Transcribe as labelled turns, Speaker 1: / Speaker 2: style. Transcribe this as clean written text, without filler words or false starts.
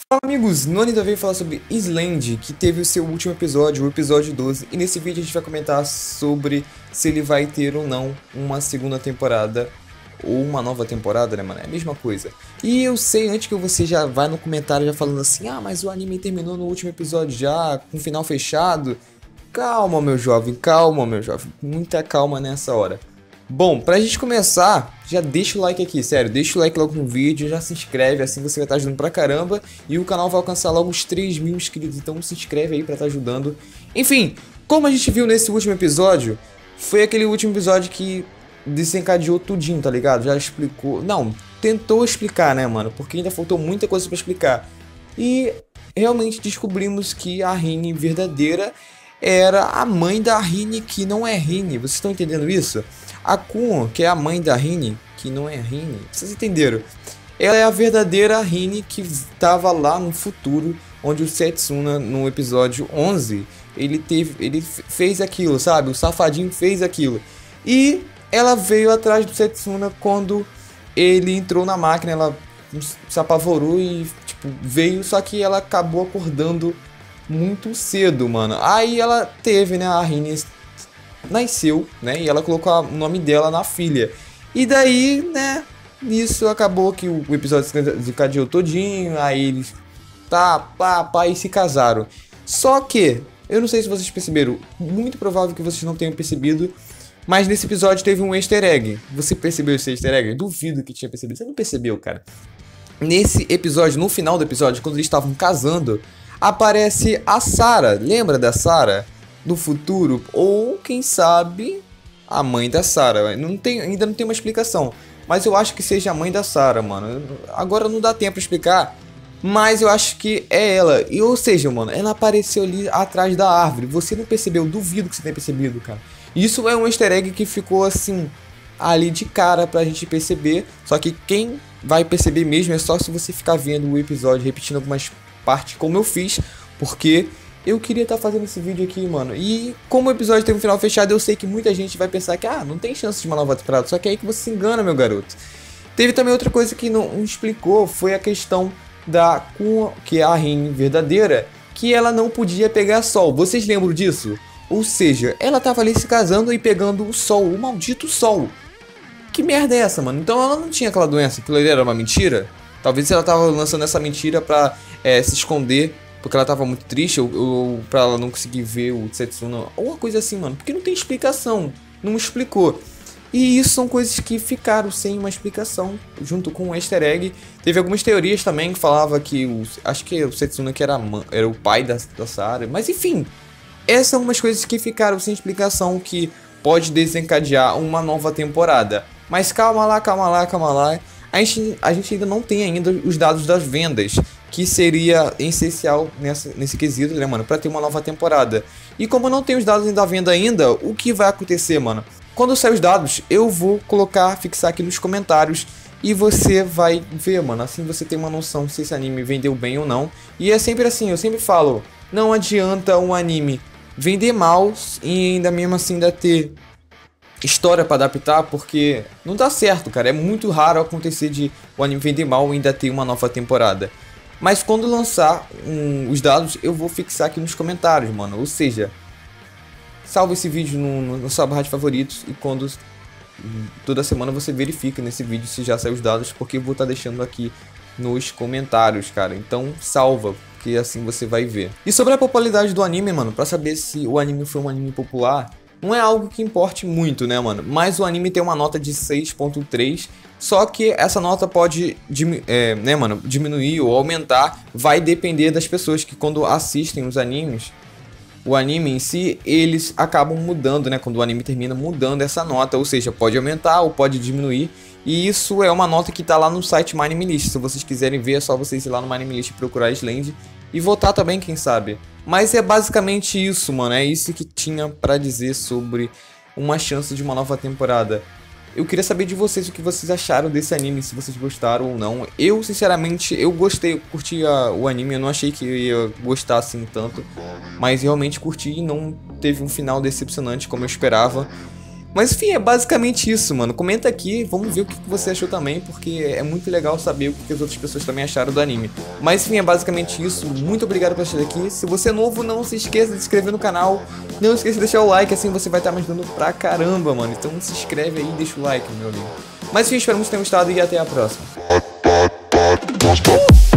Speaker 1: Amigos, Noni veio falar sobre Island, que teve o seu último episódio, o episódio 12, e nesse vídeo a gente vai comentar sobre se ele vai ter ou não uma segunda temporada, ou uma nova temporada, né, mano? É a mesma coisa. E eu sei, antes que você já vá no comentário já falando assim, ah, mas o anime terminou no último episódio já, com o final fechado. Calma, meu jovem, muita calma nessa hora. Bom, pra gente começar, já deixa o like aqui, sério, deixa o like logo no vídeo, já se inscreve, assim você vai estar ajudando pra caramba. E o canal vai alcançar logo os 3.000 inscritos, então se inscreve aí pra estar ajudando. Enfim, como a gente viu nesse último episódio, foi aquele último episódio que desencadeou tudinho, tá ligado? Já explicou, não, tentou explicar, né, mano, porque ainda faltou muita coisa pra explicar. E realmente descobrimos que a Rin verdadeira era a mãe da Rin, que não é Rin, vocês estão entendendo isso? A Kun, que é a mãe da Rin, que não é Rin, vocês entenderam? Ela é a verdadeira Rin que estava lá no futuro, onde o Setsuna, no episódio 11, ele fez aquilo, sabe? O safadinho fez aquilo. E ela veio atrás do Setsuna quando ele entrou na máquina, ela se apavorou e tipo, veio, só que ela acabou acordando muito cedo, mano. Aí ela teve, né, a Rin nasceu, né, e ela colocou o nome dela na filha. E daí, né, isso acabou que o episódio se desencadeou todinho, aí eles e se casaram. Só que, eu não sei se vocês perceberam, muito provável que vocês não tenham percebido, mas nesse episódio teve um easter egg. Você percebeu esse easter egg? Eu duvido que tinha percebido. Você não percebeu, cara? Nesse episódio, no final do episódio, quando eles estavam casando, aparece a Sarah. Lembra da Sarah? Do futuro? Ou, quem sabe, a mãe da Sarah. Ainda não tem uma explicação. Mas eu acho que seja a mãe da Sarah, mano. Agora não dá tempo pra explicar. Mas eu acho que é ela. E, ou seja, mano, ela apareceu ali atrás da árvore. Você não percebeu? Duvido que você tenha percebido, cara. Isso é um easter egg que ficou assim, ali de cara pra gente perceber. Só que quem vai perceber mesmo é só se você ficar vendo o episódio, repetindo algumas partes como eu fiz. Porque eu queria estar fazendo esse vídeo aqui, mano. E como o episódio teve um final fechado, eu sei que muita gente vai pensar que, não tem chance de uma nova temporada. Só que é aí que você se engana, meu garoto. Teve também outra coisa que não explicou, foi a questão da Kun, que é a Rin verdadeira, que ela não podia pegar sol. Vocês lembram disso? Ou seja, ela tava ali se casando e pegando o sol, o maldito sol. Que merda é essa, mano? Então ela não tinha aquela doença, aquilo ali era uma mentira? Talvez ela tava lançando essa mentira pra se esconder, porque ela tava muito triste, ou pra ela não conseguir ver o Setsuna, ou uma coisa assim, mano. Porque não tem explicação, não explicou. E isso são coisas que ficaram sem uma explicação, junto com o easter egg. Teve algumas teorias também que falava que, acho que o Setsuna que era o pai da Sarah, mas enfim. Essas são umas coisas que ficaram sem explicação, que pode desencadear uma nova temporada. Mas calma lá. A gente ainda não tem ainda os dados das vendas, que seria essencial nesse quesito, né, mano, pra ter uma nova temporada. E como eu não tenho os dados da venda ainda, o que vai acontecer, mano? Quando sair os dados, eu vou fixar aqui nos comentários, e você vai ver, mano, assim você tem uma noção se esse anime vendeu bem ou não. E é sempre assim, eu sempre falo, não adianta um anime vender mal e ainda mesmo assim ainda ter história pra adaptar, porque não dá certo, cara. É muito raro acontecer de o anime vender mal e ainda ter uma nova temporada. Mas quando lançar os dados, eu vou fixar aqui nos comentários, mano. Ou seja, salva esse vídeo no sua barra de favoritos, e quando toda semana você verifica nesse vídeo se já saiu os dados, porque eu vou estar deixando aqui nos comentários, cara. Então salva, que assim você vai ver. E sobre a popularidade do anime, mano, pra saber se o anime foi um anime popular, não é algo que importe muito, né, mano? Mas o anime tem uma nota de 6.3, só que essa nota pode né, mano, diminuir ou aumentar, vai depender das pessoas que quando assistem os animes, o anime em si, eles acabam mudando, né, quando o anime termina, mudando essa nota, ou seja, pode aumentar ou pode diminuir. E isso é uma nota que tá lá no site MyAnimeList. Se vocês quiserem ver, é só vocês ir lá no MyAnimeList e procurar Island e votar também, quem sabe. Mas é basicamente isso, mano. É isso que tinha pra dizer sobre uma chance de uma nova temporada. Eu queria saber de vocês o que vocês acharam desse anime, se vocês gostaram ou não. Eu, sinceramente, eu gostei, eu curti o anime. Eu não achei que eu ia gostar assim tanto, mas realmente curti e não teve um final decepcionante como eu esperava. Mas enfim, é basicamente isso, mano. Comenta aqui, vamos ver o que você achou também, porque é muito legal saber o que as outras pessoas também acharam do anime. Mas enfim, é basicamente isso. Muito obrigado por assistir aqui. Se você é novo, não se esqueça de se inscrever no canal. Não esqueça de deixar o like, assim você vai estar me ajudando pra caramba, mano. Então se inscreve aí e deixa o like, meu amigo. Mas enfim, espero que vocês tenham gostado e até a próxima.